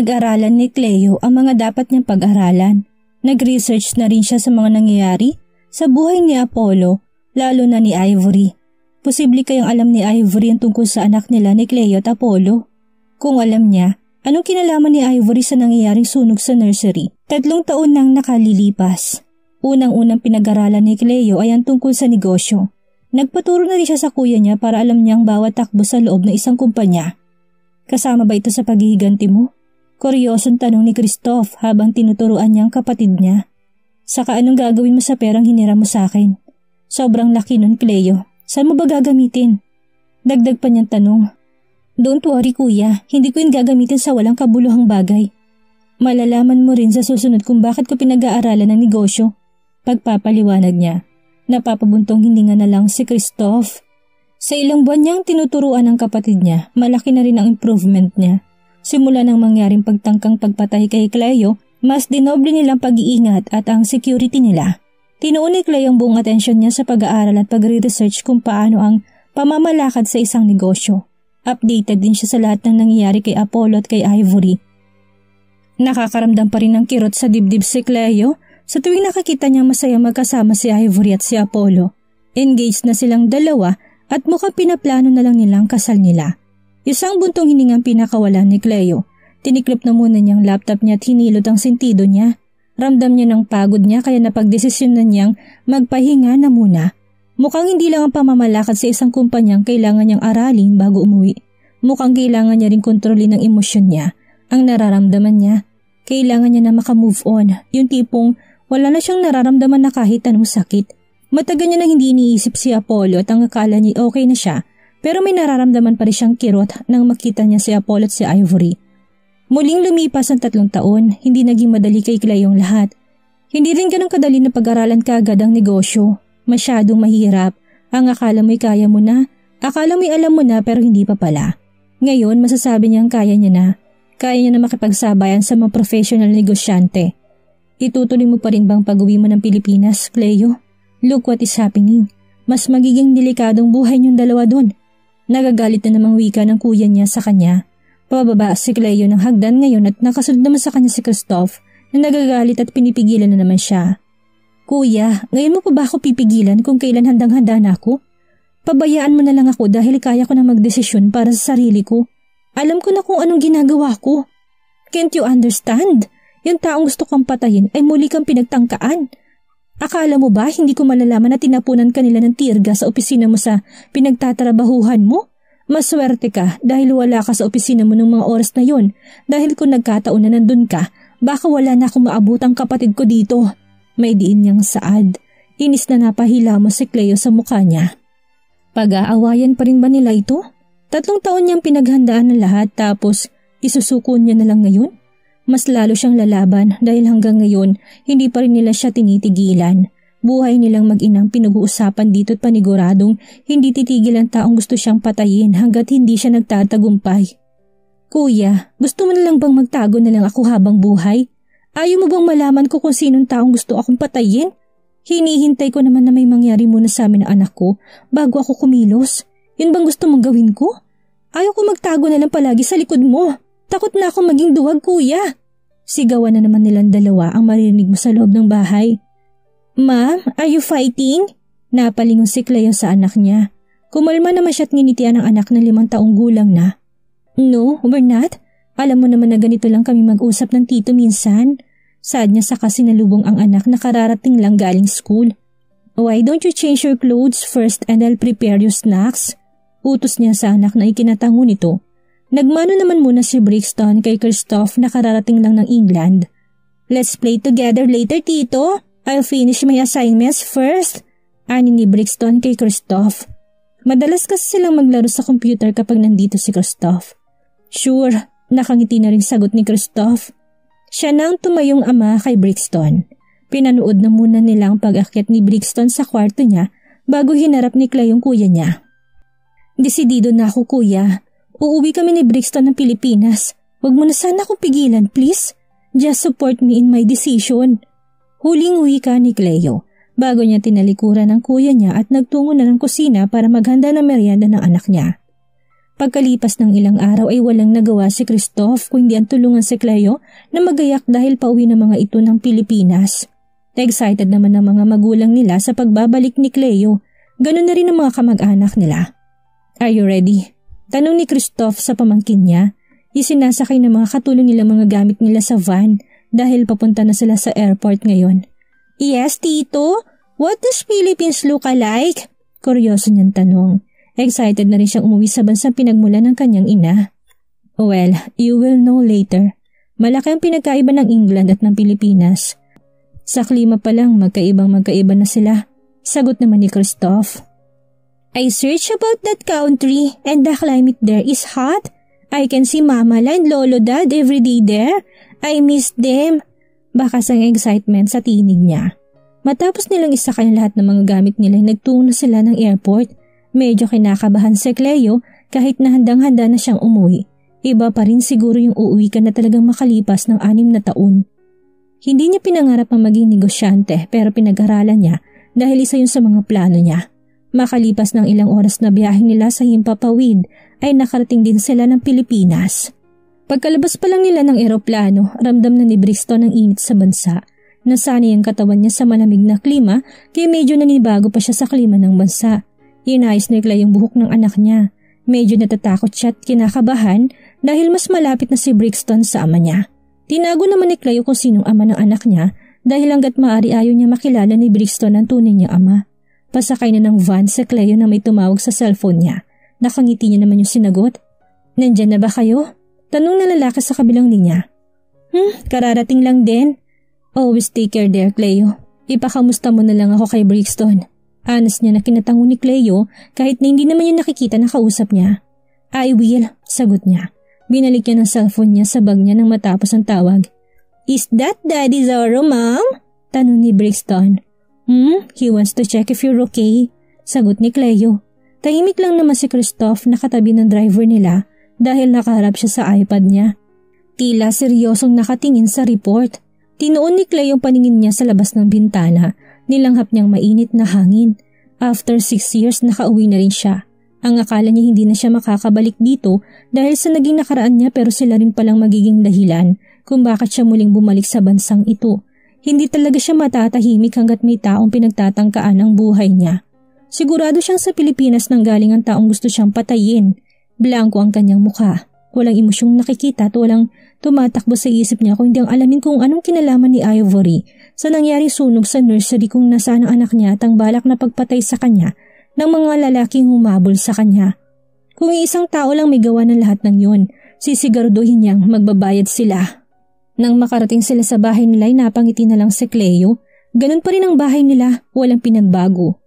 pinag-aralan ni Cleo ang mga dapat niyang pag-aralan. Nag-research na rin siya sa mga nangyayari sa buhay ni Apollo, lalo na ni Ivory. Posible kayang alam ni Ivory ang tungkol sa anak nila ni Cleo at Apollo. Kung alam niya, anong kinalaman ni Ivory sa nangyayaring sunog sa nursery? 3 taon nang nakalilipas. Unang-unang pinag-aralan ni Cleo ay ang tungkol sa negosyo. Nagpaturo na rin siya sa kuya niya para alam niyang bawat takbo sa loob ng isang kumpanya. Kasama ba ito sa paghihiganti mo? Kuryosong tanong ni Christoph habang tinuturuan niyang kapatid niya. Saka anong gagawin mo sa perang hinira mo sa akin? Sobrang laki nun, Cleo. Saan mo ba gagamitin? Dagdag pa niyang tanong. Don't worry kuya, hindi ko yun gagamitin sa walang kabuluhang bagay. Malalaman mo rin sa susunod kung bakit ko pinag-aaralan ng negosyo. Pagpapaliwanag niya. Napapabuntong hininga na lang si Christoph. Sa ilang buwan niyang tinuturuan ng kapatid niya, malaki na rin ang improvement niya. Simula ng mangyaring pagtangkang pagpatay kay Cleo, mas dinoble nilang pag-iingat at ang security nila. Tinuon ni Cleo ang buong atensyon niya sa pag-aaral at pagre-research kung paano ang pamamalakad sa isang negosyo. Updated din siya sa lahat ng nangyayari kay Apollo at kay Ivory. Nakakaramdam pa rin ng kirot sa dibdib si Cleo sa tuwing nakakita niyang masaya magkasama si Ivory at si Apollo. Engaged na silang dalawa at mukhang pinaplano na lang nilang kasal nila. Isang buntong hiningang pinakawalan ni Cleo. Tiniklop na muna niyang laptop niya at hinilot ang sentido niya. Ramdam niya ng pagod niya kaya napagdesisyon na niyang magpahinga na muna. Mukhang hindi lang ang pamamalakad sa isang kumpanyang kailangan niyang aralin bago umuwi. Mukhang kailangan niya rin kontrolin ang emosyon niya, ang nararamdaman niya. Kailangan niya na makamove on, yung tipong wala na siyang nararamdaman na kahit anong sakit. Matagal niya nang hindi iniisip si Apollo at ang akala niya okay na siya, pero may nararamdaman pa rin siyang kirot nang makita niya si Apollo at si Ivory. Muling lumipas ang 3 taon, hindi naging madali kay Cleo ang lahat. Hindi rin ganun kadali na pag-aralan kaagad ang negosyo. Masyadong mahirap. Ang akala mo'y kaya mo na, akala mo'y alam mo na pero hindi pa pala. Ngayon masasabi niyang kaya niya na. Kaya niya na makipagsabayan sa mga professional negosyante. Itutuloy mo pa rin bang pag-uwi mo ng Pilipinas, Cleo? Look what is happening. Mas magiging delikadong buhay niyong dalawa doon. Nagagalit na namang wika ng kuya niya sa kanya. Pababa si Cleo ng hagdan ngayon at nakasunod naman sa kanya si Christoph na nagagalit at pinipigilan na naman siya. Kuya, ngayon mo pa ba ako pipigilan kung kailan handang-handa na ako? Pabayaan mo na lang ako dahil kaya ko na magdesisyon para sa sarili ko. Alam ko na kung anong ginagawa ko. Can't you understand? Yung taong gusto kang patayin ay muli kang pinagtangkaan. Akala mo ba hindi ko malalaman na tinapunan kanila ng tirga sa opisina mo sa pinagtatrabahuhan mo? Maswerte ka dahil wala ka sa opisina mo ng mga oras na yon. Dahil kung nagkataon na nandun ka, baka wala na akong maabot ang kapatid ko dito. May diin niyang saad. Inis na napahila mo si Cleo sa mukha niya. Pag-aawayan pa rin ba nila ito? 3 taon niyang pinaghandaan ng lahat tapos isusuko niya na lang ngayon? Mas lalo siyang lalaban dahil hanggang ngayon hindi pa rin nila siya tinitigilan. Buhay nilang mag-inang pinag-uusapan dito at paniguradong hindi titigil ang taong gusto siyang patayin hanggat hindi siya nagtatagumpay. Kuya, gusto mo na lang bang magtago na lang ako habang buhay? Ayaw mo bang malaman ko kung sinong taong gusto akong patayin? Hinihintay ko naman na may mangyari muna sa amin ang anak ko bago ako kumilos. Yun bang gusto mong gawin ko? Ayaw ko magtago na lang palagi sa likod mo. Takot na ako maging duwag, kuya. Sigawan na naman nilang dalawa ang maririnig mo sa loob ng bahay. Ma'am, are you fighting? Napalingon si Cleo sa anak niya. Kumalma naman siya at nginitian ang anak na 5 taong gulang na. No, we're not. Alam mo naman na ganito lang kami mag-usap ng tito minsan. Saad niya sa kasinalubong ang anak na kararating lang galing school. Why don't you change your clothes first and I'll prepare your snacks? Utos niya sa anak na ikinatango nito. Nagmano naman muna si Brixton kay Christoph na kararating lang ng England. Let's play together later, tito. I'll finish my assignments first. Ani ni Brixton kay Christoph. Madalas kasi silang maglaro sa computer kapag nandito si Christoph. Sure, nakangiti na rin sagot ni Christoph. Siya na ang tumayong ama kay Brixton. Pinanood na muna nila ang pag-akyat ni Brixton sa kwarto niya bago hinarap ni Clay yung kuya niya. Desidido na ako, kuya. Uuwi kami ni Brixton ng Pilipinas. Huwag mo na sana akong pigilan, please. Just support me in my decision. Huling wika ni Cleo bago niya tinalikuran ng kuya niya at nagtungo na ng kusina para maghanda ng merienda ng anak niya. Pagkalipas ng ilang araw ay walang nagawa si Christoph kundi ang tulungan si Cleo na magayak dahil pauwi ng mga ito ng Pilipinas. Excited naman ang mga magulang nila sa pagbabalik ni Cleo. Ganun na rin ang mga kamag-anak nila. "Are you ready?" Tanong ni Christoph sa pamangkin niya. Isinasakay ng mga katulong nila mga gamit nila sa van dahil papunta na sila sa airport ngayon. "Yes, Tito. What does Philippines look alike?" Kuryoso niyang tanong. Excited na rin siyang umuwi sa bansang pinagmula ng kanyang ina. "Well, you will know later. Malaki ang pinagkaiba ng England at ng Pilipinas. Sa klima pa lang magkaiba na sila," sagot naman ni Christoph. "I searched about that country and the climate there is hot. I can see Mama and Lolo Dad every day there. I miss them." Bakas ang excitement sa tinig niya. Matapos nilang isakay ang lahat ng mga gamit nila ay nagtungo na sila ng airport. Medyo kinakabahan si Cleo kahit na handang-handa na siyang umuwi. Iba pa rin siguro yung uuwi ka na talagang makalipas ng 6 na taon. Hindi niya pinangarap ang maging negosyante pero pinag-aralan niya dahil isa yun sa mga plano niya. Makalipas ng ilang oras na biyahe nila sa himpapawid ay nakarating din sila ng Pilipinas. Pagkalabas pa lang nila ng eroplano, ramdam na ni Brixton ang init sa bansa. Nasanay ang katawan niya sa malamig na klima kaya medyo nanibago pa siya sa klima ng bansa. Inayos ni Cleo yung buhok ng anak niya. Medyo natatakot siya at kinakabahan dahil mas malapit na si Brixton sa ama niya. Tinago naman ni Cleo kung sinong ama ng anak niya dahil hanggat maaari ayaw niya makilala ni Brixton ang tunay niya ama. Pasakay na ng van si Cleo na may tumawag sa cellphone niya. Nakangiti niya naman yung sinagot. "Nandyan na ba kayo?" Tanong na lalaki sa kabilang linya. Kararating lang din." "Always take care there, Cleo. Ipakamusta mo na lang ako kay Brixton." Honest niya na kinatango ni Cleo kahit na hindi naman yung nakikita na kausap niya. "I will," sagot niya. Binalik niya ng cellphone niya sa bag niya nang matapos ang tawag. "Is that Daddy Zorro, Mom?" Tanong ni Brixton. He wants to check if you're okay," sagot ni Cleo. Tahimik lang naman si Christoph na katabi ng driver nila dahil nakaharap siya sa iPad niya. Tila seryosong nakatingin sa report. Tinuon ni Cleo ang paningin niya sa labas ng bintana. Nilanghap niyang mainit na hangin. After 6 years nakauwi na rin siya. Ang akala niya hindi na siya makakabalik dito dahil sa naging nakaraan niya pero sila rin palang magiging dahilan kung bakit siya muling bumalik sa bansang ito. Hindi talaga siya matatahimik hanggat may taong pinagtatangkaan ang buhay niya. Sigurado siyang sa Pilipinas nang galing ang taong gusto siyang patayin. Blanko ang kanyang mukha. Walang emosyong nakikita at walang tumatakbo sa isip niya kung hindi ang alamin kung anong kinalaman ni Ivory sa nangyaring sunog sa nursery kung nasaan ang anak niya at ang balak na pagpatay sa kanya ng mga lalaking humabol sa kanya. Kung isang tao lang may gawa ng lahat ng yun, sisiguraduhin niyang magbabayad sila. Nang makarating sila sa bahay nila ay napangiti na lang si Cleo. Ganun pa rin ang bahay nila, walang pinagbago.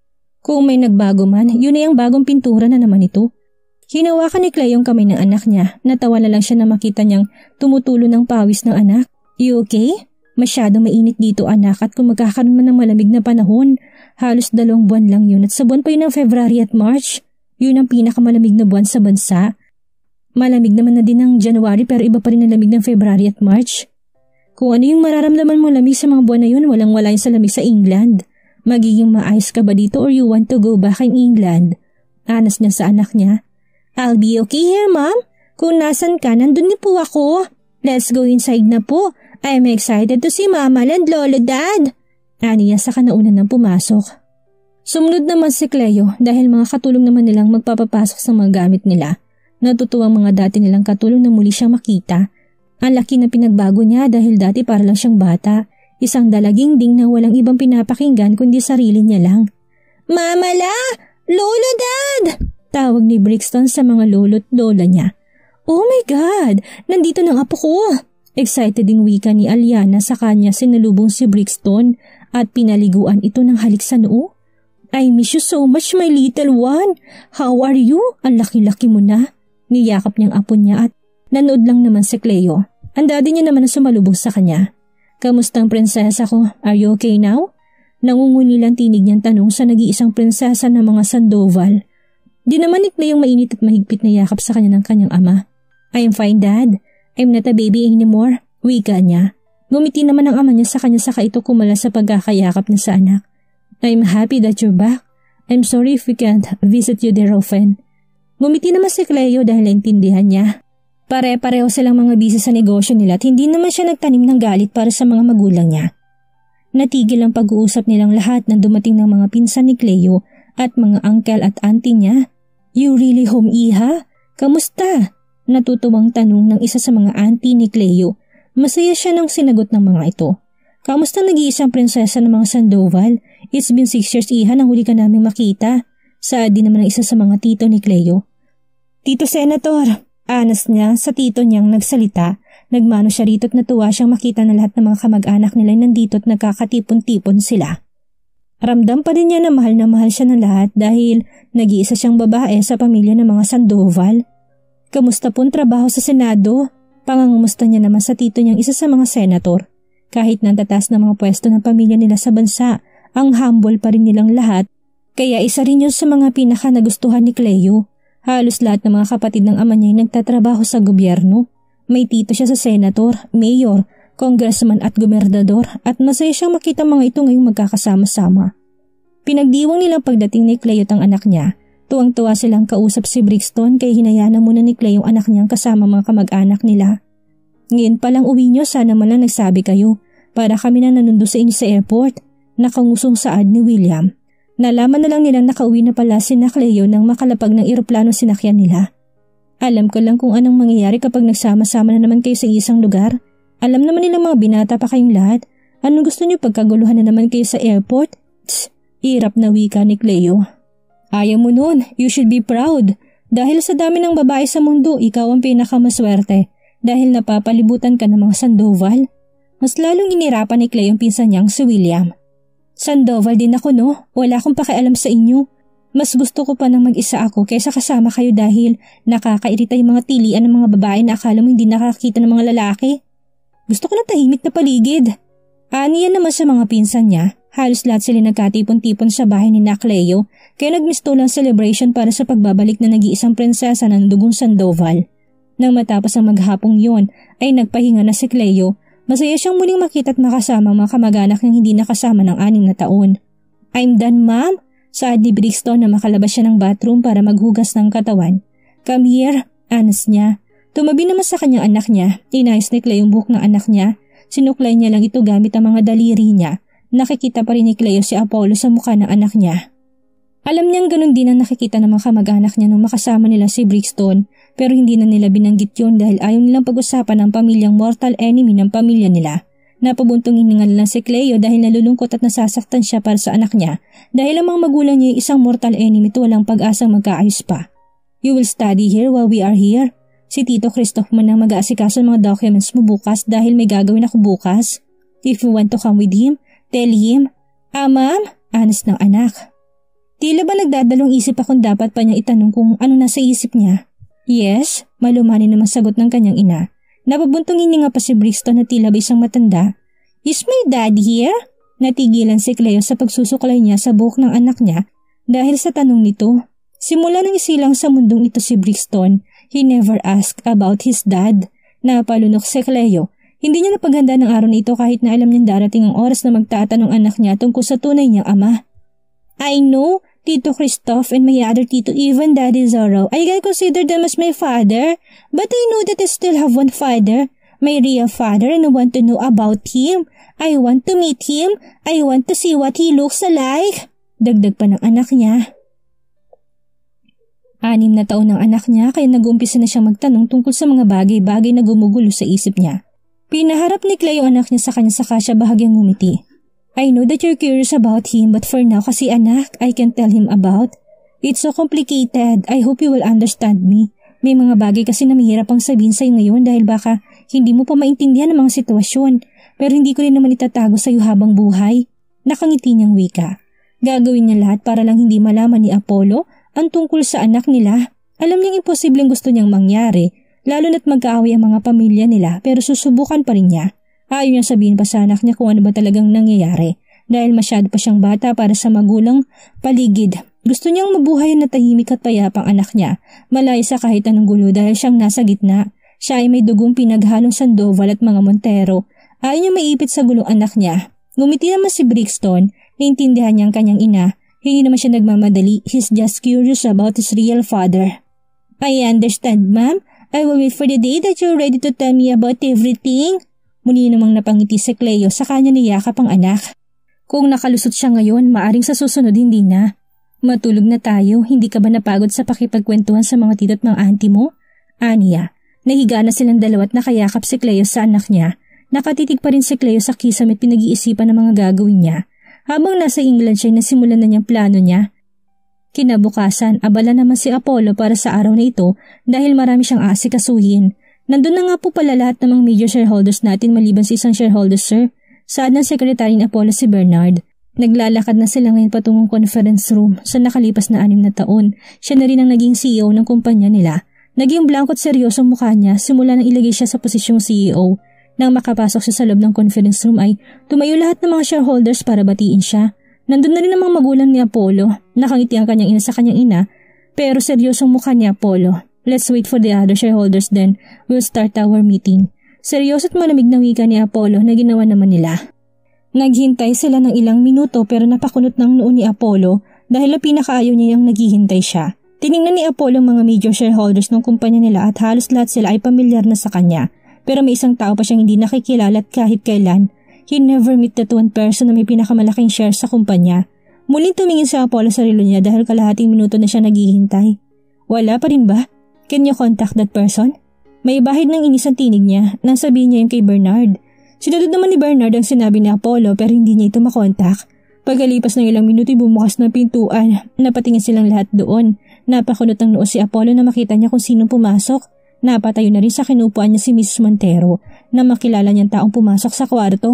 Kung may nagbago man, yun ay ang bagong pintura na naman ito. Hinawakan ni Cleo ang kamay ng anak niya. Natawa na lang siya na makita niyang tumutulo ng pawis ng anak. "You okay? Masyadong mainit dito anak at kung magkakaroon man ng malamig na panahon, halos 2 buwan lang yun at sa buwan pa yun ng February at March. Yun ang pinakamalamig na buwan sa bansa. Malamig naman na din ng January pero iba pa rin ang lamig ng February at March. Kung ano yung mararamdaman mo lamig sa mga buwan na yun, walang-wala yung sa lamig sa England. Magiging maayos ka ba dito or you want to go back in England?" Anas niya sa anak niya. "I'll be okay here, Mom. Kung nasan ka, nandun niyo po ako. Let's go inside na po. I'm excited to see Mama and Lolo Dad." Ani niya sa kanaunan ng pumasok. Sumunod naman si Cleo dahil mga katulong naman nilang magpapapasok sa mga gamit nila. Natutuwang mga dati nilang katulong na muli siyang makita. Ang laki na pinagbago niya dahil dati para lang siyang bata. Isang dalaginding na walang ibang pinapakinggan kundi sarili niya lang. "Mama la! Lolo Dad!" Tawag ni Brixton sa mga lolo't lola niya. "Oh my God! Nandito ng apo ko!" Excited ding wika ni Aliana sa kanya sinalubong si Brixton at pinaliguan ito ng halik sa noo. "I miss you so much, my little one. How are you? Ang laki-laki mo na." Niyakap niyang apo niya at nanood lang naman si Cleo. Ang daddy niya naman na sumalubong sa kanya. "Kamustang prinsesa ko? Are you okay now?" Nangungulilang tinig niyang tanong sa nag-iisang prinsesa ng mga Sandoval. Di naman ni Cleo mainit at mahigpit na yakap sa kanya ng kanyang ama. "I'm fine, Dad. I'm not a baby anymore," wika niya. Ngumiti naman ang ama niya sa kanya saka ito kumala sa pagkakayakap niya sa anak. "I'm happy that you're back. I'm sorry if we can't visit you there often." Ngumiti naman si Cleo dahil naintindihan niya. Pare-pareho silang mga busy sa negosyo nila at hindi naman siya nagtanim ng galit para sa mga magulang niya. Natigil ang pag-uusap nilang lahat nang dumating ng mga pinsan ni Cleo at mga uncle at auntie niya. "You really home, Iha? Kamusta?" Natutuwang tanong ng isa sa mga auntie ni Cleo. Masaya siya nang sinagot ng mga ito. "Kamusta nag-iisang prinsesa ng mga Sandoval? It's been 6 years, Iha, nang huli ka naming makita." Saad din naman ng isa sa mga tito ni Cleo. "Tito Senator," anas niya sa tito niyang nagsalita. Nagmano siya rito at natuwa siyang makita na lahat ng mga kamag-anak nila nandito at nagkakatipon-tipon sila. Ramdam pa din niya na mahal siya ng lahat dahil nag-iisa siyang babae sa pamilya ng mga Sandoval. Kamusta pong trabaho sa Senado? Pangangumusta niya naman sa tito niyang isa sa mga senator. Kahit nantatas na mga pwesto ng pamilya nila sa bansa, ang humble pa rin nilang lahat. Kaya isa rin yun sa mga pinaka nagustuhan ni Cleo. Halos lahat ng mga kapatid ng ama niya ay nagtatrabaho sa gobyerno. May tito siya sa senator, mayor, congressman at gobernador at masaya siyang makita mga ito ngayong magkakasama-sama. Pinagdiwang nilang pagdating ni Cleo at ang anak niya. Tuwang-tuwa silang kausap si Brixton kaya hinayaan na muna ni Cleo ang anak niyang kasama mga kamag-anak nila. "Ngayon palang uwi niyo, sana man lang nagsabi kayo para kami na nanundo sa inyo sa airport." Nakangusong saad ni William. Nalaman na lang nilang nakauwi na pala si Cleo nang makalapag ng eroplano sinakyan nila. "Alam ko lang kung anong mangyayari kapag nagsama-sama na naman kayo sa isang lugar. Alam naman nilang mga binata pa kayong lahat. Anong gusto niyo pagkaguluhan na naman kayo sa airport?" "Tss," irap na wika ni Cleo. "Ayaw mo nun, you should be proud. Dahil sa dami ng babae sa mundo, ikaw ang pinakamaswerte dahil napapalibutan ka ng mga Sandoval." Mas lalong inirapan ni Cleo yung pinsan niyang si William. "Sandoval din ako, no? Wala akong pakialam sa inyo. Mas gusto ko pa nang mag-isa ako kaysa kasama kayo dahil nakakairita yung mga tilian ng mga babae na akala mo hindi nakakita ng mga lalaki. Gusto ko ng tahimik na paligid." Aniyan naman sa mga pinsan niya. Halos lahat sila nagkatipon-tipon sa bahay ni Cleo kaya nagmistulang celebration para sa pagbabalik na nag-iisang prinsesa ng dugong Sandoval. Nang matapos ang maghapong yon ay nagpahinga na si Cleo. Masaya siyang muling makita at makasama ang mga kamag-anak ng hindi nakasama ng 6 na taon. "I'm done, ma'am," saad ni Brixton na makalabas siya ng bathroom para maghugas ng katawan. "Come here," anas niya. Tumabi naman sa kanyang anak niya. Inayos ni Cleo yung buhok ng anak niya. Sinuklay niya lang ito gamit ang mga daliri niya. Nakikita pa rin ni Cleo si Apollo sa mukha ng anak niya. Alam niyang ganun din ang nakikita ng mga kamag-anak niya nung makasama nila si Brixton pero hindi na nila binanggit yun dahil ayaw nilang pag-usapan ang pamilyang mortal enemy ng pamilya nila. Napabuntong hininga lang si Cleo dahil nalulungkot at nasasaktan siya para sa anak niya dahil ang mga magulang niya ay isang mortal enemy at walang pag-asang magkaayos pa. "You will study here while we are here?" Si Tito Christoph man ang mag-aasikaso ng mga documents mo bukas dahil may gagawin ako bukas. "If you want to come with him, tell him." Ma'am?" Anas ng anak. Tila ba nagdadalong isip akong dapat pa niya itanong kung ano nasa isip niya. "Yes," malumani naman sagot ng kanyang ina. Napabuntong hininga pa si Brixton na tila ba isang matanda. "Is my dad here?" Natigilan si Cleo sa pagsusuklay niya sa buhok ng anak niya dahil sa tanong nito. Simula nang isilang sa mundong ito si Brixton, he never asked about his dad. Napalunok si Cleo. Hindi niya napaghanda ng araw na ito kahit na alam niyang darating ang oras na magtatanong anak niya tungkol sa tunay niyang ama. "I know, Tito Christoph and my other tito, even Daddy Zorro, I can consider them as my father. But I know that I still have one father, my real father, and I want to know about him. I want to meet him. I want to see what he looks like." Dagdag pa ng anak niya. 6 na taon ng anak niya kaya nag-umpisa na siyang magtanong tungkol sa mga bagay-bagay na gumugulo sa isip niya. Pinaharap ni Cleo anak niya sa kanya saka siya bahagyang ngumiti. "I know that you're curious about him but for now kasi anak, I can tell him about. It's so complicated. I hope you will understand me. May mga bagay kasi na mahirap pang sabihin sa'yo ngayon dahil baka hindi mo pa maintindihan ang mga sitwasyon. Pero hindi ko rin naman itatago sa'yo habang buhay." Nakangiti niyang wika. Gagawin niya lahat para lang hindi malaman ni Apollo ang tungkol sa anak nila. Alam niyang imposibleng gusto niyang mangyari, lalo na't magkaaway ang mga pamilya nila pero susubukan pa rin niya. Ayaw niyang sabihin pa sa anak niya kung ano ba talagang nangyayari dahil masyado pa siyang bata para sa magulang paligid. Gusto niyang mabuhay na tahimik at payapang anak niya, malayo sa kahit anong gulo dahil siyang nasa gitna. Siya ay may dugong pinaghalong Sandoval at mga Montero. Ayaw niya maipit sa gulong anak niya. Ngumiti naman si Brixton, naintindihan niya ang kanyang ina. Hindi naman siya nagmamadali, he's just curious about his real father. I understand, ma'am. I will wait for the day that you're ready to tell me about everything. Muli namang napangiti si Cleo sa kanya niyakap ang anak. Kung nakalusot siya ngayon, maaring sa susunod hindi na. Matulog na tayo, hindi ka ba napagod sa pakipagkwentuhan sa mga tito at mga auntie mo? Aniya, nahiga na silang dalawa't nakayakap si Cleo sa anak niya. Nakatitig pa rin si Cleo sa kisame at pinag-iisipan ng mga gagawin niya. Habang nasa England siya, nasimulan na niyang plano niya. Kinabukasan, abala naman si Apollo para sa araw na ito dahil marami siyang aasikasuhin. Nandun na nga po pala lahat ng mga major shareholders natin maliban sa isang shareholder, sir. Saad ng sekretary ni Apollo si Bernard. Naglalakad na sila ngayon patungong conference room sa nakalipas na 6 na taon. Siya na rin ang naging CEO ng kumpanya nila. Naging blanco at seryosong mukha niya simula nang ilagay siya sa posisyong CEO. Nang makapasok siya sa loob ng conference room ay tumayo lahat ng mga shareholders para batiin siya. Nandun na rin ang mga magulang ni Apollo. Nakangiti ang kanyang ina sa kanyang ina, pero seryosong mukha ni Apollo. Let's wait for the other shareholders then we'll start our meeting. Seryoso at malamig na wika ni Apollo na ginawa naman nila. Naghintay sila ng ilang minuto pero napakunot ng noo ni Apollo dahil ang pinakaayaw niya yung naghihintay siya. Tiningnan ni Apollo ang mga major shareholders ng kumpanya nila at halos lahat sila ay pamilyar na sa kanya. Pero may isang tao pa siyang hindi nakikilala at kahit kailan, he never met that one person na may pinakamalaking share sa kumpanya. Muling tumingin si Apollo sa relo niya dahil kalahating minuto na siya naghihintay. Wala pa rin ba? Can you contact that person? May bahid ng inis ang tinig niya nang sabihin niya yung kay Bernard. Sinunod naman ni Bernard ang sinabi ni Apollo pero hindi niya ito makontak. Pagkalipas ng ilang minuto bumukas na pintuan, napatingin silang lahat doon. Napakunot ng noo si Apollo na makita niya kung sinong pumasok. Napatayo na rin sa kinupuan niya si Mrs. Montero na makilala niyang taong pumasok sa kwarto.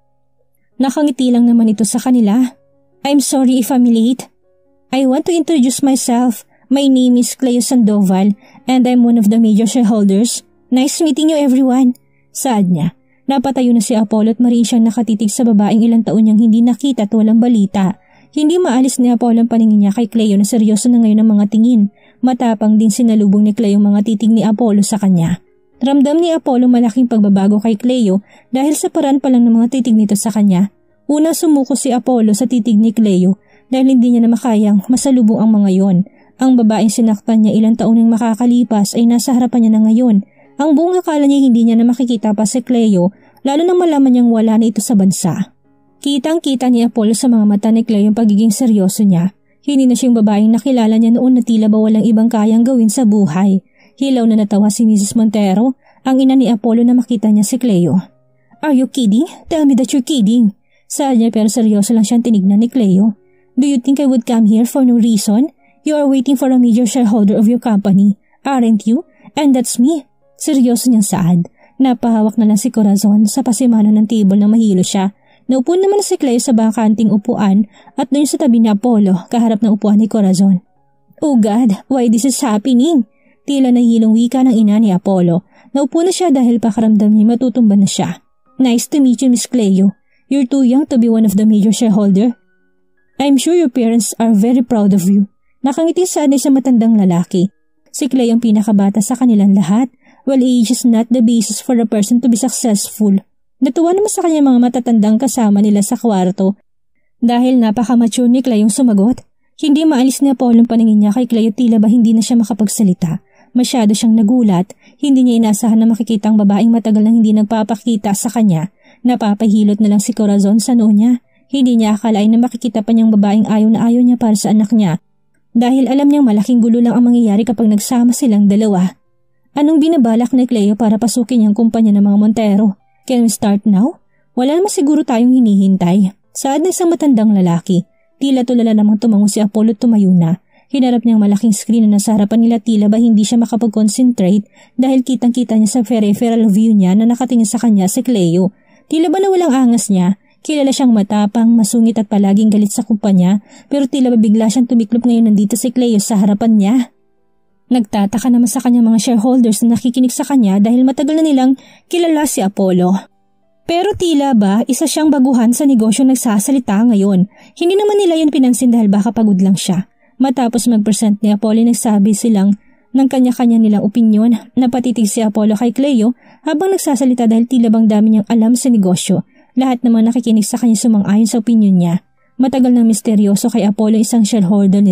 Nakangiti lang naman ito sa kanila. I'm sorry if I'm late. I want to introduce myself. My name is Cleo Sandoval and I'm one of the major shareholders. Nice meeting you everyone. Saad niya. Napatayo na si Apollo at mariin siyang nakatitig sa babaeng ilang taon niyang hindi nakita at walang balita. Hindi maalis ni Apollo ang paningin niya kay Cleo na seryoso na ngayon ang mga tingin. Matapang din sinalubong ni Cleo ang mga titig ni Apollo sa kanya. Ramdam ni Apollo malaking pagbabago kay Cleo dahil sa paraan pa lang ng mga titig nito sa kanya. Una sumuko si Apollo sa titig ni Cleo dahil hindi niya na makayang masalubong ang mga yon. Ang babaeng sinaktan niya ilang taon nang makakalipas ay nasa harapan niya na ngayon. Ang buong akala niya hindi niya na makikita pa si Cleo lalo nang malaman niyang wala na ito sa bansa. Kitang-kita ni Apollo sa mga mata ni Cleo yung pagiging seryoso niya. Hindi na siyang babaeng nakilala niya noon na tila ba walang ibang kayang gawin sa buhay. Hilaw na natawa si Mrs. Montero, ang ina ni Apollo na makita niya si Cleo. Are you kidding? Tell me that you're kidding. Saad niya pero seryoso lang siyang tinignan ni Cleo. Do you think I would come here for no reason? You are waiting for a major shareholder of your company, aren't you? And that's me. Seryoso niyang saad. Napahawak na lang si Corazon sa pasimano ng table nang mahilo siya. Naupo naman si Cleo sa bakanting upuan at doon sa tabi ni Apollo kaharap ng upuan ni Corazon. Oh God, why this is happening? Tila nahilong wika ng ina ni Apollo. Naupo na siya dahil pakaramdam niya matutumba na siya. Nice to meet you, Miss Cleo. You're too young to be one of the major shareholder. I'm sure your parents are very proud of you. Nakangiti sa matandang lalaki. Si Cleo ang pinakabata sa kanilang lahat. Well, age is not the basis for a person to be successful. Natuwa naman sa kanya mga matatandang kasama nila sa kwarto. Dahil napaka-mature ni Cleo yung sumagot, hindi maalis ni Apollo ang paningin niya kay Cleo tila ba hindi na siya makapagsalita. Masyado siyang nagulat, hindi niya inasahan na makikita ang babaeng matagal nang hindi nagpapakita sa kanya. Napapahilot na lang si Corazon sa noo niya. Hindi niya akalain na makikita pa niyang babaeng ayaw na ayaw niya para sa anak niya. Dahil alam niyang malaking gulo lang ang mangyayari kapag nagsama silang dalawa. Anong binabalak ni Cleo para pasukin niyang kumpanya ng mga Montero? Can we start now? Wala naman siguro tayong hinihintay. Saad na isang matandang lalaki. Tila tulala namang tumango si Apollo at tumayo na. Hinarap niyang malaking screen na nasa harapan nila tila ba hindi siya makapag-concentrate dahil kitang-kita niya sa peripheral view niya na nakatingin sa kanya si Cleo. Tila ba na walang angas niya? Kilala siyang matapang, masungit at palaging galit sa kumpanya pero tila ba bigla siyang tumiklop ngayon nandito si Cleo sa harapan niya. Nagtataka naman sa kanya mga shareholders na nakikinig sa kanya dahil matagal na nilang kilala si Apollo. Pero tila ba isa siyang baguhan sa negosyo nagsasalita ngayon. Hindi naman nila yun pinansin dahil baka pagod lang siya. Matapos mag-present ni Apollo nagsabi silang ng kanya-kanya nilang opinyon. Napatitig si Apollo kay Cleo habang nagsasalita dahil tila bang dami niyang alam sa negosyo. Lahat naman nakikinig sa kanya sumang-ayon sa opinyon niya. Matagal na misteryoso kay Apollo isang shareholder nila.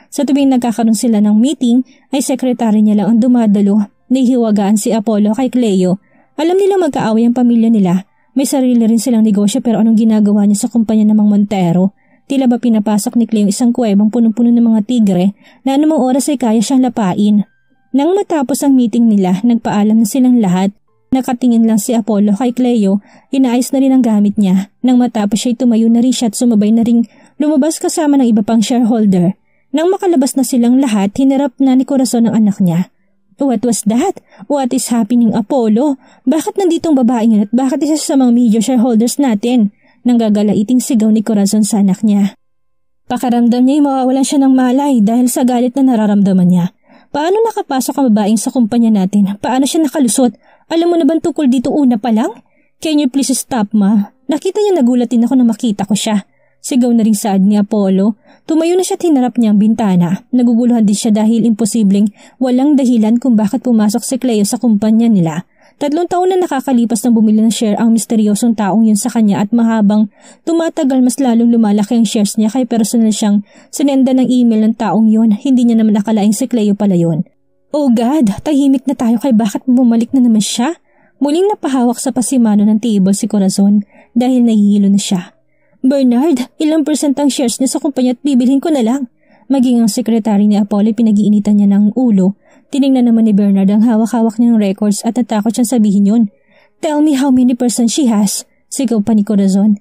Sa tuwing nagkakaroon sila ng meeting ay sekretary niya lang ang dumadalo. Nahihiwagaan si Apollo kay Cleo. Alam nilang magkaaway ang pamilya nila. May sarili rin silang negosyo pero anong ginagawa niya sa kumpanya ng mga Montero? Tila ba pinapasok ni Cleo isang kuwebang punong-puno ng mga tigre na anumang oras ay kaya siyang lapain. Nang matapos ang meeting nila, nagpaalam na silang lahat. Nakatingin lang si Apollo kay Cleo, inaayos na rin ang gamit niya. Nang matapos siya tumayo na rin siya at sumabay na rin lumabas kasama ng iba pang shareholder. Nang makalabas na silang lahat, hinarap na ni Corazon ang anak niya. What was that? What is happening, Apollo? Bakit nanditong babaeng at bakit isa sa mga major shareholders natin? Nang gagalaiting sigaw ni Corazon sa anak niya. Pakaramdam niya mawawalan siya ng malay dahil sa galit na nararamdaman niya. Paano nakapasok ang babaeng sa kumpanya natin? Paano siya nakalusot? Alam mo na ba tungkol dito una pa lang? Can you please stop, ma? Nakita niya nagulat din ako na makita ko siya. Sigaw na ring saad ni Apollo. Tumayo na siya at hinarap niya ang bintana. Naguguluhan din siya dahil imposibleng walang dahilan kung bakit pumasok si Cleo sa kumpanya nila. 3 taon na nakakalipas nang bumili ng share ang misteryosong taong yun sa kanya at mahabang tumatagal mas lalong lumalaki ang shares niya kay personal siyang sinenda ng email ng taong yun. Hindi niya naman nakalaing si Cleo pala yun. Oh God, tahimik na tayo kay bakit bumalik na naman siya? Muling napahawak sa pasimano ng table si Corazon dahil nahihilo na siya. Bernard, ilang percent ang shares niya sa kumpanya at bibilhin ko na lang. Maging ang sekretary ni Apollo pinag-iinitan niya ng ulo. Tiningnan naman ni Bernard ang hawak-hawak niyang records at natakot siyang sabihin yun. Tell me how many percent she has. Sigaw pa ni Corazon.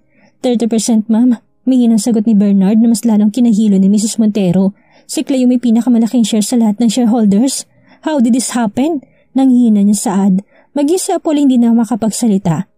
30% ma'am. Mihinang sagot ni Bernard na mas lalong kinahilo ni Mrs. Montero. Si Cleo may pinakamalaking share sa lahat ng shareholders. How did this happen? Nanghihina niya saad. Maging si Apollo hindi na makapagsalita.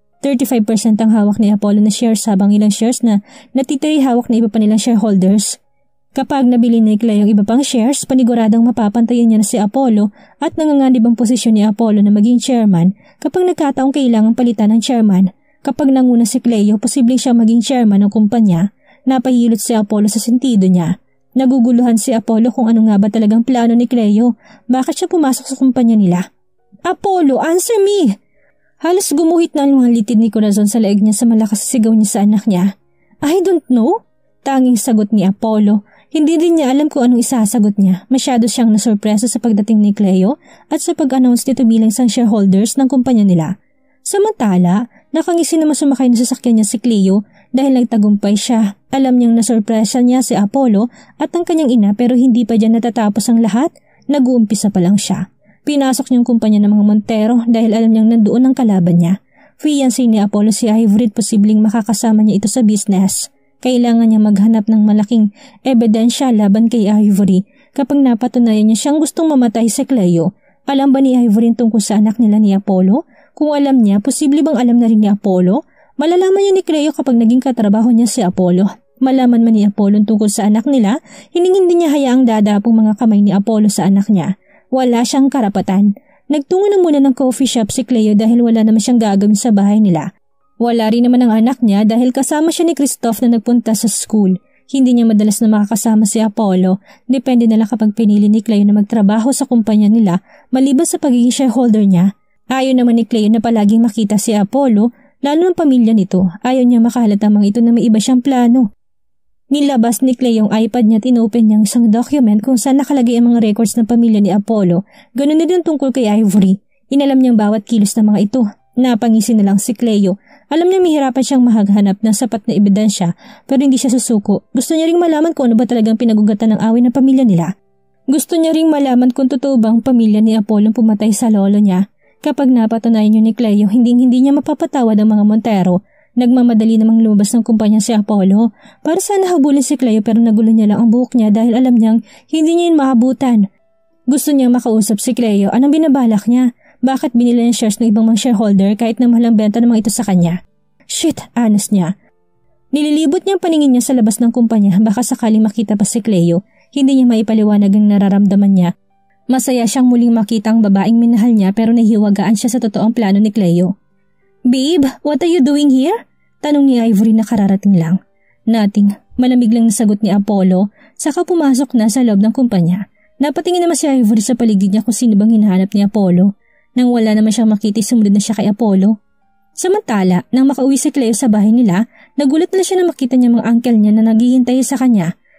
35% ang hawak ni Apollo na shares habang ilang shares na natitiri hawak na iba pa nilang shareholders. Kapag nabili ni Cleo ang iba pang shares, paniguradang mapapantayan niya na si Apollo at nanganganib ang posisyon ni Apollo na maging chairman kapag nagkataong kailangang palitan ng chairman. Kapag nanguna si Cleo, posibleng siya maging chairman ng kumpanya. Napahilot si Apollo sa sentido niya. Naguguluhan si Apollo kung ano nga ba talagang plano ni Cleo. Bakit siya pumasok sa kumpanya nila? Apollo, answer me! Halos gumuhit na ang mga litid ni Corazon sa leeg niya sa malakas sigaw niya sa anak niya. I don't know. Tanging sagot ni Apollo. Hindi din niya alam kung anong isasagot niya. Masyado siyang nasurpresa sa pagdating ni Cleo at sa pag-announce nito bilang isang shareholders ng kumpanya nila. Samantala, nakangisi naman sumakay na sasakyan niya si Cleo dahil nagtagumpay siya. Alam niyang nasurpresa niya si Apollo at ang kanyang ina pero hindi pa dyan natatapos ang lahat. Nag-uumpisa pa lang siya. Pinasok niyang kumpanya ng mga Montero dahil alam niyang nandoon ang kalaban niya. Fiancé ni Apollo si Ivory at posibleng makakasama niya ito sa business. Kailangan niya maghanap ng malaking ebidensya laban kay Ivory kapag napatunayan niya siyang gustong mamatay si Cleo. Alam ba ni Ivory tungkol sa anak nila ni Apollo? Kung alam niya, posible bang alam na rin ni Apollo? Malalaman niya ni Cleo kapag naging katrabaho niya si Apollo. Malaman man ni Apollo tungkol sa anak nila, hindi niya hayaang dadapong mga kamay ni Apollo sa anak niya. Wala siyang karapatan. Nagtungo na muna ng coffee shop si Cleo dahil wala naman siyang gagawin sa bahay nila. Wala rin naman ang anak niya dahil kasama siya ni Christoph na nagpunta sa school. Hindi niya madalas na makakasama si Apollo. Depende na lang kapag pinili ni Cleo na magtrabaho sa kumpanya nila maliban sa pagiging shareholder niya. Ayaw naman ni Cleo na palaging makita si Apollo, lalo ng pamilya nito. Ayaw niya makahalata mga ito na may iba siyang plano. Nilabas ni Cleo yung iPad niya at inopen niyang isang document kung saan nakalagay ang mga records ng pamilya ni Apollo. Ganun na din tungkol kay Ivory. Inalam niyang bawat kilos ng mga ito. Napangisi na lang si Cleo. Alam niya mahirapan siyang maghanap ng sapat na ebidensya pero hindi siya susuko. Gusto niya ring malaman kung ano ba talagang pinagugatan ng away ng pamilya nila. Gusto niya ring malaman kung totoo bang pamilya ni Apollo pumatay sa lolo niya. Kapag napatunayan niyo ni Cleo, hindi niya mapapatawad ang mga Montero. Nagmamadali namang lumabas ng kumpanya si Apollo para sana habulin si Cleo pero nagulo niya lang ang buhok niya dahil alam niyang hindi niya yun maabutan. Gusto niyang makausap si Cleo. Anong binabalak niya? Bakit binili ng shares ng ibang mga shareholder kahit na mahal ang benta ng mga ito sa kanya? Shit, anas niya. Nililibot niya ang paningin niya sa labas ng kumpanya baka sakaling makita pa si Cleo. Hindi niya maipaliwanag ang nararamdaman niya. Masaya siyang muling makita ang babaeng minahal niya pero nahihiwagaan siya sa totoong plano ni Cleo. Babe, what are you doing here? Tanong ni Ivory na kararating lang. Nothing. Malamig lang nasagot ni Apollo, saka pumasok na sa loob ng kumpanya. Napatingin naman si Ivory sa paligid niya kung sino bang hinahanap ni Apollo. Nang wala naman siyang makita, sumunod na siya kay Apollo. Samantala, nang makauwi si Cleo sa bahay nila, nagulat na siya na makita niya mga uncle niya na naghihintay sa kanya.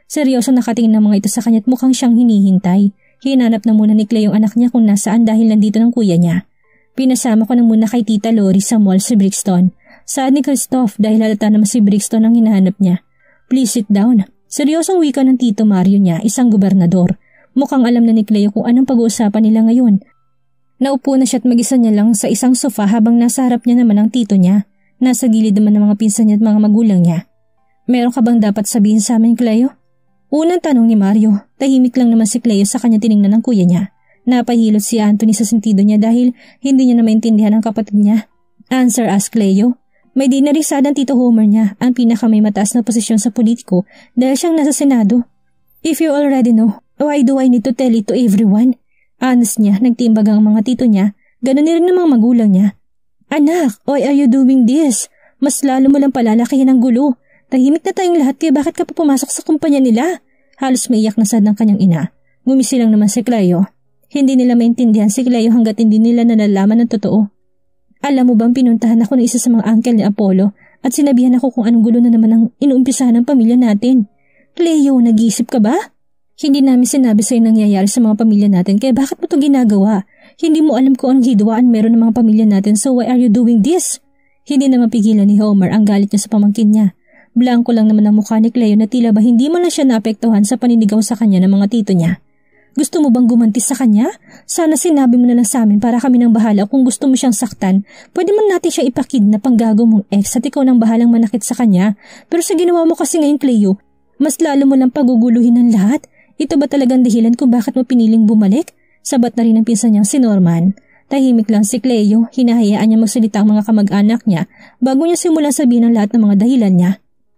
Seryoso nakatingin ng mga ito sa kanya at mukhang siyang hinihintay. Hinanap na muna ni Cleo ang anak niya kung nasaan dahil nandito ng kuya niya. Pinasama ko na muna kay Tita Lori sa mall si Brixton. Saad ni Christoph dahil halata naman si Brixton ang hinahanap niya. Please sit down. Seryosong wika ng Tito Mario niya, isang gobernador. Mukhang alam na ni Cleo kung anong pag-uusapan nila ngayon. Naupo na siya at mag-isa niya lang sa isang sofa habang nasa harap niya naman ang tito niya. Nasa gilid naman ng mga pinsan niya at mga magulang niya. Meron ka bang dapat sabihin sa amin, Cleo? Unang tanong ni Mario. Tahimik lang naman si Cleo sa kanya tiningnan ng kuya niya. Napahilot si Anthony sa sentido niya dahil hindi niya na maintindihan ang kapatid niya. Answer us, Cleo. May dinarisad ang Tito Homer niya, ang pinaka may mataas na posisyon sa politiko dahil siyang nasa Senado. If you already know, why do I need to tell it to everyone? Honest niya, nagtimbag ang mga tito niya, ganun rin ng mga magulang niya. Anak, why are you doing this? Mas lalo mo lang palalakihin ang gulo. Tahimik na tayong lahat kaya bakit ka pa pumasok sa kumpanya nila? Halos maiyak na sad ng kanyang ina. Ngumisi lang naman si Cleo. Hindi nila maintindihan si Cleo hanggat hindi nila nalalaman ng totoo. Alam mo bang pinuntahan ako ng isa sa mga uncle ni Apollo at sinabihan ako kung anong gulo na naman ang inuumpisahan ng pamilya natin. Cleo, nag-iisip ka ba? Hindi namin sinabi sa'yo nangyayari sa mga pamilya natin kaya bakit mo ito ginagawa? Hindi mo alam kung anong hidwaan meron ng mga pamilya natin so why are you doing this? Hindi na mapigilan ni Homer ang galit niya sa pamangkin niya. Blanko lang naman ang mukha ni Cleo na tila ba hindi mo na siya naapektuhan sa paninigaw sa kanya ng mga tito niya. Gusto mo bang gumanti sa kanya? Sana sinabi mo na lang sa amin para kami nang bahala kung gusto mo siyang saktan. Pwede man natin siya ipakidnap ang gago mong ex at ikaw nang bahalang manakit sa kanya. Pero sa ginawa mo kasi ngayon, Cleo, mas lalo mo lang paguguluhin ng lahat. Ito ba talagang dahilan kung bakit mo piniling bumalik? Sabat na rin ang pinsan niyang si Norman. Tahimik lang si Cleo, hinahayaan niya magsalita ang mga kamag-anak niya bago niya simulan sabihin ang lahat ng mga dahilan niya.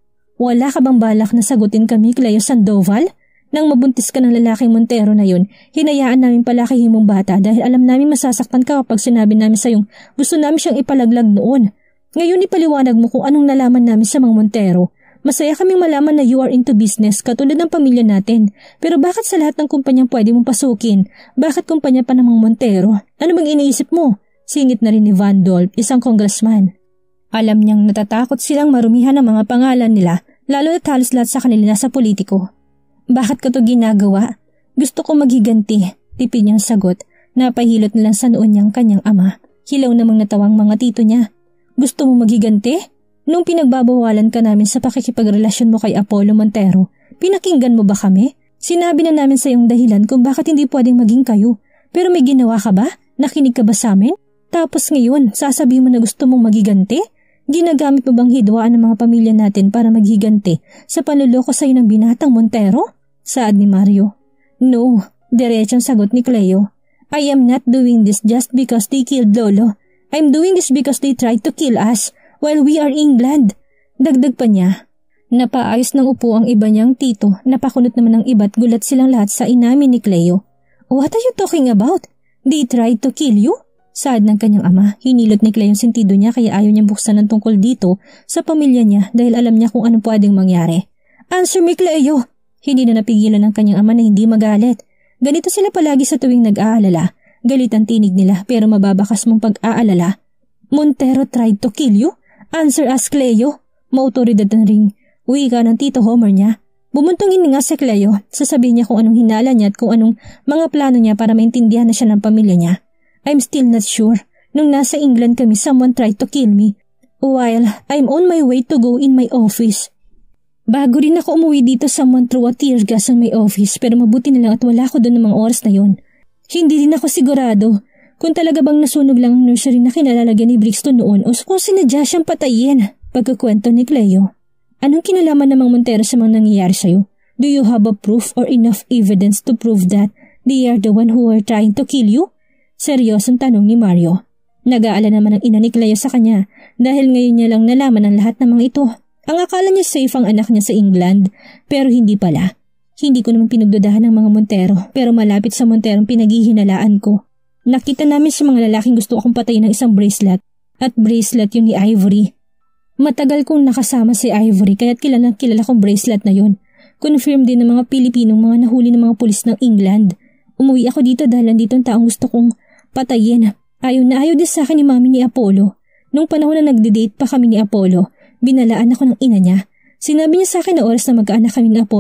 Wala ka bang balak na sagutin kami, Cleo Sandoval? Nang mabuntis ka ng lalaking Montero na yun, hinayaan namin palakihin mong bata dahil alam namin masasaktan ka kapag sinabi namin sa'yong gusto namin siyang ipalaglag noon. Ngayon ipaliwanag mo kung anong nalaman namin sa mga Montero. Masaya kaming malaman na you are into business katulad ng pamilya natin. Pero bakit sa lahat ng kumpanyang pwede mong pasukin? Bakit kumpanya pa ng mga Montero? Ano bang iniisip mo? Singit na rin ni Van Dolp, isang congressman. Alam niyang natatakot silang marumihan ang mga pangalan nila, lalo na halos lahat sa kanila nasa politiko. Bakit ko to ginagawa? Gusto ko maghiganti, tipid niyang sagot. Napahilot na lang sa noon niyang kanyang ama. Hilaw namang natawang mga tito niya. Gusto mo maghiganti? Nung pinagbabawalan ka namin sa pakikipagrelasyon mo kay Apollo Montero, pinakinggan mo ba kami? Sinabi na namin sa iyong dahilan kung bakit hindi pwedeng maging kayo. Pero may ginawa ka ba? Nakinig ka ba sa amin? Tapos ngayon, sasabihin mo na gusto mong maghiganti? Ginagamit mo bang hidwaan ng mga pamilya natin para maghiganti sa panluloko sa iyo ng binatang Montero? Saad ni Mario. No, diretsong sagot ni Cleo. I am not doing this just because they killed Lolo. I'm doing this because they tried to kill us while we are England. Dagdag pa niya. Napaayos ng upo ang iba niyang tito, napakunot naman ng iba't gulat silang lahat sa inamin ni Cleo. What are you talking about? They tried to kill you? Saad ng kanyang ama, hinilot ni Cleo yung sentido niya kaya ayaw niyang buksan ng tungkol dito sa pamilya niya dahil alam niya kung ano pwedeng mangyari. Answer me, Cleo! Hindi na napigilan ng kanyang ama na hindi magalit. Ganito sila palagi sa tuwing nag-aalala. Galit ang tinig nila pero mababakas mong pag-aalala. Montero tried to kill you? Answer us, Cleo! Mautoridad na ring wika ng Tito Homer niya. Bumuntong hininga si Cleo, sasabihin niya kung anong hinala niya at kung anong mga plano niya para maintindihan na siya ng pamilya niya. I'm still not sure. Nung nasa England kami, someone tried to kill me. While I'm on my way to go in my office. Bago rin ako umuwi dito, someone threw a tear gas on my office pero mabuti na lang at wala ako doon ng mga oras na yon. Hindi din ako sigurado kung talaga bang nasunog lang ang nursery na kinalalagyan ni Brixton noon o kung sinadya siyang patayin. Pagkakwento ni Cleo. Anong kinalaman ng mga Montero sa mga nangyayari sa'yo? Do you have a proof or enough evidence to prove that they are the one who are trying to kill you? Seryosong tanong ni Mario. Nag-aalala naman ang ina ni Cleo sa kanya dahil ngayon niya lang nalaman ang lahat ng mga ito. Ang akala niya safe ang anak niya sa England pero hindi pala. Hindi ko naman pinagdudahan ng mga Montero pero malapit sa Montero ang pinaghihinalaan ko. Nakita namin sa mga lalaking gusto akong patayin ng isang bracelet at bracelet yun ni Ivory. Matagal kong nakasama si Ivory kaya't kilala kong bracelet na yun. Confirm din ng mga Pilipinong mga nahuli ng mga pulis ng England. Umuwi ako dito dahil nandito ang taong gusto kong patayin. Ayaw na ayaw din sa akin ni mami ni Apollo. Nung panahon na nagde-date pa kami ni Apollo, binalaan ako ng ina niya. Sinabi niya sa akin na oras na magkaanak kami ni Apollo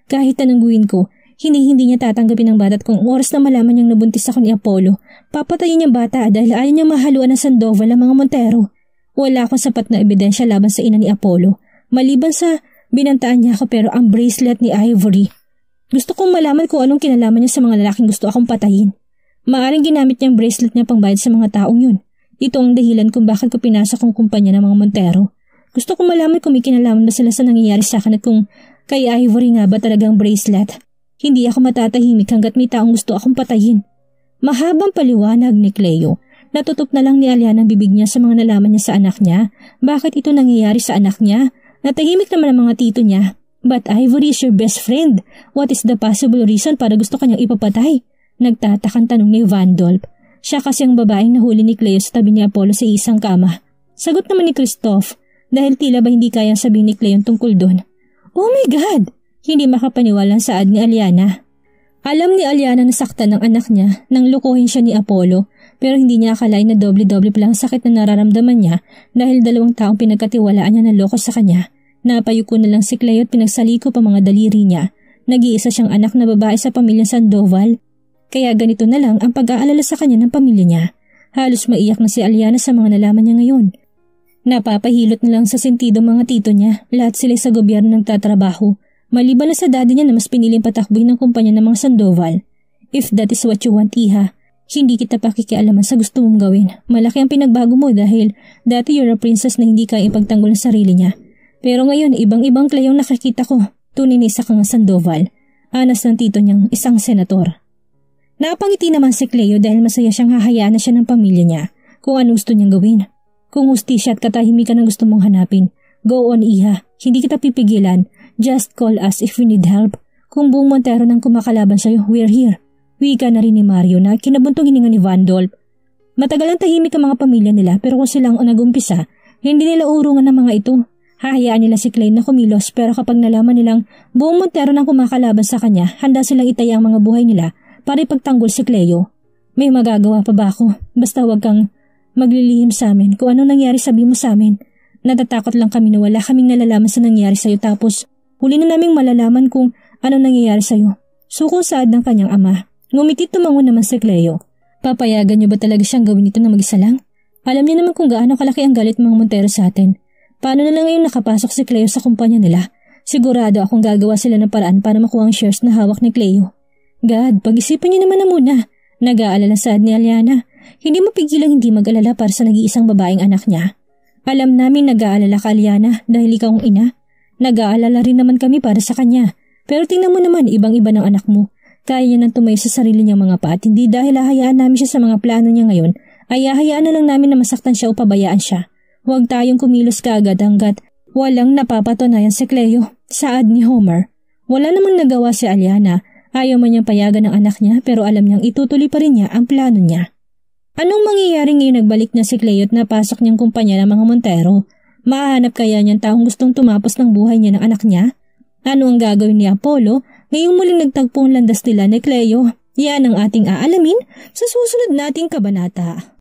Kahit anong gawin ko, hindi niya tatanggapin ang bata at kung oras na malaman niyang nabuntis ako ni Apollo, papatayin niyang bata dahil ayaw niyang mahaluan ng Sandoval ang mga Montero. Wala akong sapat na ebidensya laban sa ina ni Apollo. Maliban sa binantaan niya ako pero ang bracelet ni Ivory. Gusto kong malaman kung anong kinalaman niya sa mga lalaking gusto akong patayin. Maaring ginamit niya ang bracelet niya pangbayad sa mga taong yun. Ito ang dahilan kung bakit ko pinasok ang kumpanya ng mga Montero. Gusto kong malaman kung may kinalaman ba sila sa nangyayari sa akin at kung kay Ivory nga ba talagang bracelet. Hindi ako matatahimik hanggat may taong gusto akong patayin. Mahabang paliwanag ni Cleo. Natutup na lang ni Aliana ang bibig niya sa mga nalaman niya sa anak niya. Bakit ito nangyayari sa anak niya? Natahimik naman ang mga tito niya. But Ivory is your best friend. What is the possible reason para gusto kanyang ipapatay? Nagtatakang tanong ni Vandolph. Siya kasi ang babaeng nahuli ni Cleo sa tabi ni Apollo sa isang kama. Sagot naman ni Christoph dahil tila ba hindi kayang sabihin ni Cleo tungkol doon. Oh my God! Hindi makapaniwala ang saad ni Aliana. Alam ni Aliana na saktan ng anak niya nang lukuhin siya ni Apollo pero hindi niya akalain na doble-doble pa lang sakit na nararamdaman niya dahil 2 taong pinagkatiwalaan niya na loko sa kanya. Napayuko na lang si Cleo at pinagsaliko pa mga daliri niya. Nag-iisa siyang anak na babae sa pamilya Sandoval. Kaya ganito na lang ang pag-aalala sa kanya ng pamilya niya. Halos maiyak na si Aliana sa mga nalaman niya ngayon. Napapahilot na lang sa sentido mga tito niya. Lahat sila sa gobyerno nagtatrabaho. Maliban na sa daddy niya na mas piniling patakbuhin ng kumpanya ng mga Sandoval. If that is what you want, Iha, hindi kita pakikialaman sa gusto mong gawin. Malaki ang pinagbago mo dahil dati you're a princess na hindi kaya ipagtanggol ang sarili niya. Pero ngayon, ibang-ibang Cleo nakikita ko. Tunay na isa kang Sandoval. Anas ng tito niyang isang senator. Napangiti naman si Cleo dahil masaya siyang hahayaan na siya ng pamilya niya kung ano gusto niyang gawin. Kung hustisya at katahimikan ang gusto mong hanapin, go on, Iha. Hindi kita pipigilan. Just call us if we need help. Kung buong Montero nang kumakalaban sa'yo, we're here. Wika na rin ni Mario na kinabuntong hininga ni Vandolph. Matagal ang tahimik ang mga pamilya nila pero kung silang nag-umpisa, hindi nila urungan ng mga ito. Hahayaan nila si Clay na kumilos pero kapag nalaman nilang buong Montero nang kumakalaban sa kanya, handa silang itaya ang mga buhay nila para ipagtanggol si Cleo. May magagawa pa ba ako? Basta wag kang maglilihim sa amin kung ano nangyari sabi mo sa amin. Natatakot lang kami na wala kaming nalalaman sa nangyari sa'yo tapos huli na naming malalaman kung ano nangyayari sa'yo. Sukong saad ng kanyang ama. Ngumiti tumango naman si Cleo. Papayagan niyo ba talaga siyang gawin ito na mag-isa lang? Alam niyo naman kung gaano kalaki ang galit mga Montero sa atin. Paano na lang ngayon nakapasok si Cleo sa kumpanya nila? Sigurado akong gagawa sila ng paraan para makuha ang shares na hawak ni Cleo. God, pag-isipan niyo naman na muna. Nag-aalala saad ni Aliana. Hindi mapigilang hindi mag-alala para sa nag-iisang babaeng anak niya. Alam namin nag-aalala ka, Aliana, dahil ikaw ang ina. Nag-aalala rin naman kami para sa kanya. Pero tingnan mo naman, ibang-iba ng anak mo. Kaya niya nang tumayo sa sarili niyang mga paa at hindi dahil hahayaan namin siya sa mga plano niya ngayon, ay hahayaan na lang namin na masaktan siya o pabayaan siya. Huwag tayong kumilos kaagad hanggat walang napapatunayan si Cleo. Saad ni Homer. Wala namang nagawa si Aliana. Ayaw man niyang payagan ng anak niya pero alam niyang itutuloy pa rin niya ang plano niya. Anong mangyayari ngayon nagbalik na si Cleo at napasok niyang kumpanya ng mga Montero? Mahanap kaya niyang taong gustong tumapos ng buhay niya ng anak niya? Ano ang gagawin ni Apollo? Ngayong muling nagtagpo ang landas nila ni Cleo. Yan ang ating aalamin sa susunod nating kabanata.